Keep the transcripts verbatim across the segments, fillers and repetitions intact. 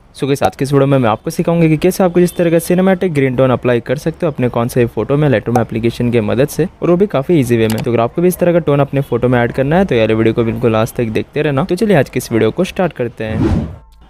So guys आज के इस वीडियो में मैं आपको सिखाऊंगा कि कैसे आपको जिस तरह का सिनेमैटिक ग्रीन टोन अप्लाई कर सकते हो अपने कौन से फोटो में लाइटरूम एप्लीकेशन की मदद से, और वो भी काफी इजी वे में। तो अगर आपको भी इस तरह का टोन अपने फोटो में ऐड करना है तो यार वीडियो को बिल्कुल लास्ट तक देखते रहना। तो चलिए आज की इस वीडियो को स्टार्ट करते हैं।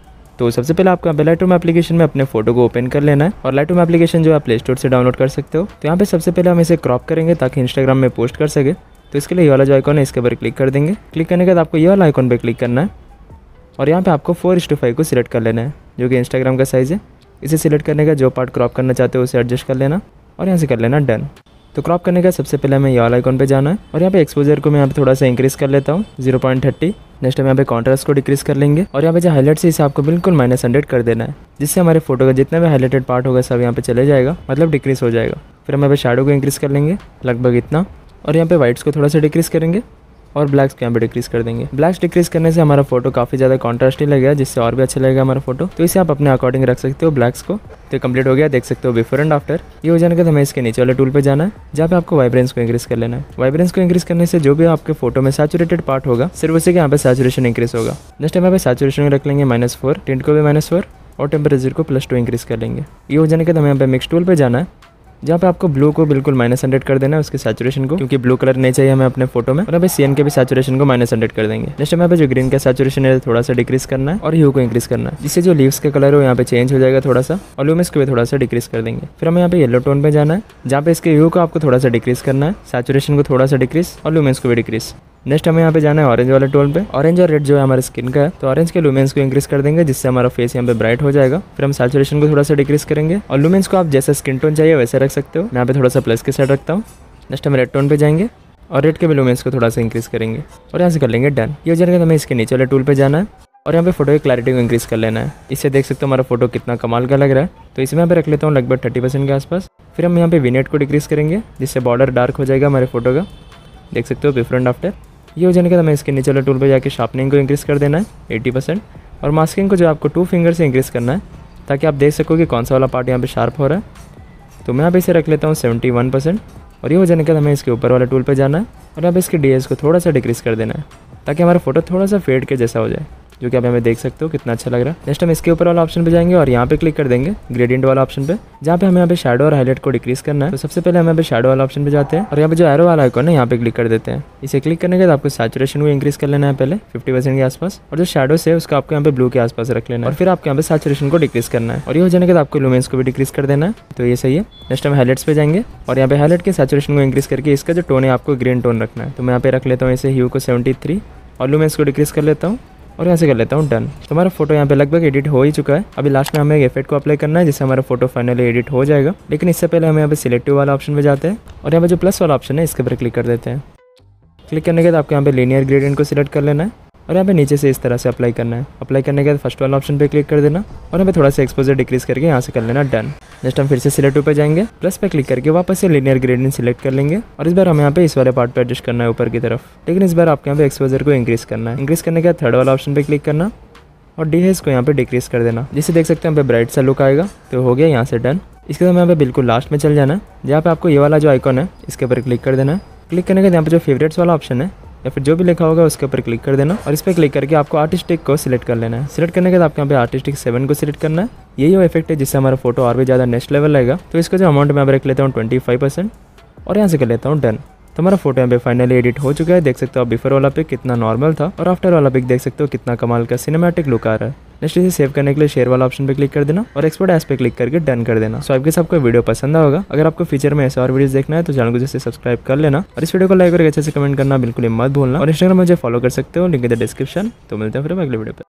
तो सबसे पहले आपको यहाँ पे लाइटरूम एप्लीकेशन में अपने फोटो को ओपन कर लेना है, और लाइटरूम एप्लीकेशन जो आप प्ले स्टोर से डाउनलोड कर सकते हो। तो यहाँ पे सबसे पहले हम इसे क्रॉप करेंगे ताकि इंस्टाग्राम में पोस्ट कर सके। तो इसके लिए ये वाला जो आइकॉन है इसके ऊपर क्लिक कर देंगे। क्लिक करने के बाद आपको ये वाला आइकॉन पे क्लिक करना है, और यहाँ पे आपको फोर इस टू फाइव को सिलेक्ट कर लेना है, जो कि इंस्टाग्राम का साइज़ है। इसे सिलेक्ट करने का जो पार्ट क्रॉप करना चाहते हो उसे एडजस्ट कर लेना, और यहाँ से कर लेना डन। तो क्रॉप करने का सबसे पहले हमें ये वाला आइकॉन पे जाना है, और यहाँ पे एक्सपोजर को मैं यहाँ पे थोड़ा सा इंक्रीज़ कर लेता हूँ जीरो पॉइंट थर्टी। नेक्स्ट हम यहाँ पे कॉन्ट्रास्ट को डिक्रीज़ कर लेंगे, और यहाँ पे जो हाईलाइट्स है इसे आपको बिल्कुल माइनस हंड्रेड कर देना है, जिससे हमारे फोटो का जितना भी हाईलाइटेड पार्ट होगा सब यहाँ पे चले जाएगा, मतलब डिक्रीज़ हो जाएगा। फिर हम यहाँ पे शैडो को इंक्रीज़ कर लेंगे लगभग इतना, और यहाँ पे वाइट्स को थोड़ा सा डिक्रीज़ करेंगे, और ब्लैक्स को यहाँ पे डिक्रीज़ कर देंगे। ब्लैक्स डिक्रीज़ करने से हमारा फोटो काफ़ी ज़्यादा कॉन्ट्रास्टी लगेगा, जिससे और भी अच्छा लगेगा हमारा फोटो। तो इसे आप अपने अकॉर्डिंग रख सकते हो ब्लैक्स को। तो कंप्लीट हो गया, देख सकते हो बिफोर एंड आफ्टर। ये हो जाने के बाद हमें इसके नीचे वाले टूल पे जाना है, जहाँ पे आपको वाइब्रेंस को इंक्रीज़ कर लेना है। वाइब्रेंस को इंक्रीज़ करने से जो भी आपके फोटो में सैचुरेटेड पार्ट होगा सिर्फ उसी के यहाँ पे सैचुरेशन इंक्रीज़ होगा। नेक्स्ट हम यहाँ पे सैचुरेशन रख लेंगे माइनस फोर, टिंट को भी माइनस फोर, और टेम्परेचर को प्लस टू इंक्रीज़ कर लेंगे। ये हो जाने के बाद हमें यहाँ पे मिक्स टूल पे जाना है, जहाँ पे आपको ब्लू को बिल्कुल माइनस हंड्रेड कर देना है, उसके सैचुरेशन को, क्योंकि ब्लू कलर नहीं चाहिए हमें अपने फोटो में। और यहाँ पे सीएन के भी सैचुरेशन को माइनस हंड्रेड कर देंगे। नेक्स्ट यहाँ पे जो ग्रीन का सैचुरेशन है थोड़ा सा डिक्रीज करना है, और ह्यू को इंक्रीज करना है, जिससे जो लीव्स का कलर हो यहाँ पे चेंज हो जाएगा थोड़ा सा, और लूमिनस को भी थोड़ा सा डिक्रीज कर देंगे। फिर हमें यहाँ पे येलो टोन पे जाना है, जहाँ पे इसके ह्यू को आपको थोड़ा सा डिक्रीज करना है, सैचुरेशन को थोड़ा सा डिक्रीज, और लूमिनस को भी डिक्रीज। नेक्स्ट हमें यहाँ पे जाना है ऑरेंज वाले टोन पे। ऑरेंज और रेड जो है हमारे स्किन का है, तो ऑरेंज के लूमेंस को इंक्रीज कर देंगे, जिससे हमारा फेस यहाँ पे ब्राइट हो जाएगा। फिर हम सैचुरेशन को थोड़ा सा डिक्रीज करेंगे, और लूमेंस को आप जैसा स्किन टोन चाहिए वैसे रख सकते हो। मैं यहाँ पे थोड़ा सा प्लस के साइड रखता हूँ। नेक्स्ट हम रेड टोन पे जाएंगे, और रेड के भी लूमेंस को थोड़ा सा इंक्रीज करेंगे, और यहाँ से कर लेंगे डन। ये हो जाएगा, हमें इसके नीचे वाले टूल पे जाना है, और यहाँ पे फोटो की क्लैरिटी को इंक्रीज कर लेना है। इससे देख सकते हो हमारा फोटो कितना कमाल का लग रहा है। तो इसमें यहाँ पे रख लेता हूँ लगभग थर्टी परसेंट के आसपास। फिर हम यहाँ पे विनेट को डिक्रीज करेंगे, जिससे बॉर्डर डार्क हो जाएगा हमारे फोटो का। देख सकते हो बिफोर एंड आफ्टर। ये हो जाने के बाद हमें इसके नीचे वाले टूल पे जाके शार्पनिंग को इंक्रीज़ कर देना है एटी परसेंट, और मास्किंग को जो आपको टू फिंगर से इंक्रीज़ करना है, ताकि आप देख सको कि कौन सा वाला पार्ट यहाँ पे शार्प हो रहा है। तो मैं यहाँ पे इसे रख लेता हूँ सेवेंटी वन परसेंट। और ये हो जाने के बाद हमें इसके ऊपर वाले टूल पे जाना है, और यहाँ पे इसके डी एस को थोड़ा सा डिक्रीज़ कर देना है, ताकि हमारा फोटो थोड़ा सा फेड के जैसा हो जाए, जो कि आप हमें देख सकते हो कितना अच्छा लग रहा है। नेक्स्ट हम इसके ऊपर वाला ऑप्शन पे जाएंगे, और यहाँ पे क्लिक कर देंगे ग्रेडियंट वाला ऑप्शन पे, जहाँ पे हमें यहाँ पे शैडो और हाईलाइट को डिक्रीज करना है। तो सबसे पहले हम यहाँ पे शैडो वाला ऑप्शन पे जाते हैं, और यहाँ पे जो एरो वाला आइकॉन है यहाँ पे क्लिक कर देते हैं। इसे क्लिक करने के बाद आपको सैचुरेशन को इंक्रीज कर लेना है पहले फिफ्टी परसेंट के आसपास, और जो शैडो है उसको आपको यहाँ पे ब्लू के आसपास रख लेना है, और फिर आपको यहाँ पे सैचुरेशन को डिक्रीज करना है। और ये हो जाने के बाद आपको लूमेंस को भी डिक्रीज कर देना है। तो ये सही है। नेक्स्ट हम हाईलाइट्स पे जाएंगे, और यहाँ पे हाईलाइट के सैचुरेशन को इंक्रीज करके इसका जो टोन है आपको ग्रीन टोन रखना है। तो मैं यहाँ पे रख लेता हूँ इसे ह्यू को सेवेंटी थ्री, और लूमेंस को डिक्रीज कर लेता हूँ, और यहाँ से कर लेता हूँ डन। तो हमारा फोटो यहाँ पे लगभग एडिट हो ही चुका है। अभी लास्ट में हमें एक इफेक्ट को अप्लाई करना है, जिससे हमारा फोटो फाइनली एडिट हो जाएगा। लेकिन इससे पहले हम यहाँ पे सिलेक्टिव वाला ऑप्शन पे जाते हैं, और यहाँ पे जो प्लस वाला ऑप्शन है इसके ऊपर क्लिक कर देते हैं। क्लिक करने के बाद आपको यहाँ पे लीनियर ग्रेडियंट को सिलेक्ट कर लेना है, और यहाँ पे नीचे से इस तरह से अप्लाई करना है। अप्लाई करने के बाद फर्स्ट वाला ऑप्शन पे क्लिक कर देना, और यहाँ पे थोड़ा सा एक्सपोजर डिक्रीज करके यहाँ से कर लेना डन। नेक्स्ट हम फिर से सिलेक्टिव पे जाएंगे, प्लस पे क्लिक करके वापस से लीनियर ग्रेडियंट सिलेक्ट कर लेंगे, और इस बार हमें यहाँ पे इस वाले पार्ट पे एडजस्ट करना है ऊपर की तरफ। लेकिन इस बार आपके यहाँ पे एक्सपोजर को इंक्रीज करना है। इंक्रीज करने के बाद थर्ड वाला ऑप्शन पे क्लिक करना, और डी हेस को यहाँ पे डिक्रीज कर देना, जिससे देख सकते हैं यहाँ पे ब्राइट सा लुक आएगा। तो हो गया यहाँ से डन। इसके बाद यहाँ पे बिल्कुल लास्ट में चल जाना है, जहाँ पे आपको ये वाला जो आइकॉन है इसके ऊपर क्लिक कर देना है। क्लिक करने के बाद यहाँ पे जो फेवरेट्स वाला ऑप्शन है या फिर जो भी लिखा होगा उसके ऊपर क्लिक कर देना, और इस पर क्लिक करके आपको आर्टिस्टिक को सिलेक्ट कर लेना है। सिलेक्ट करने के बाद आपको यहाँ पे आर्टिस्टिक सेवन को सिलेक्ट करना है। यही वो इफेक्ट है जिससे हमारा फोटो और भी ज़्यादा नेक्स्ट लेवल लगेगा। तो इसका जो अमाउंट मैं रख लेता हूँ ट्वेंटी फाइव परसेंट, और यहाँ से कर लेता हूँ डन। तो हमारा फोटो यहाँ पे फाइनली एडिट हो चुका है। देख सकते हो आप बिफोर वाला पिक कितना नॉर्मल था, और आफ्टर वाला पिक देख सकते हो कितना कमाल का सिनेमैटिक लुक आ रहा है। नेक्स्ट इसे सेव करने के लिए शेयर वाला ऑप्शन पे क्लिक कर देना, और एक्सपोर्ट एज पे क्लिक करके डन कर देना। सो आपके सबको वीडियो पसंद होगा। अगर आपको फ्यूचर में ऐसे और वीडियोस देखना है तो चैनल को जैसे सब्सक्राइब कर लेना, और इस वीडियो को लाइक करके अच्छे से कमेंट करना बिल्कुल मत भूलना। और इंस्टाग्राम में मुझे फॉलो कर सकते हो, लिंक इन द डिस्क्रिप्शन। तो मिलते हैं फिर अगले वीडियो पे।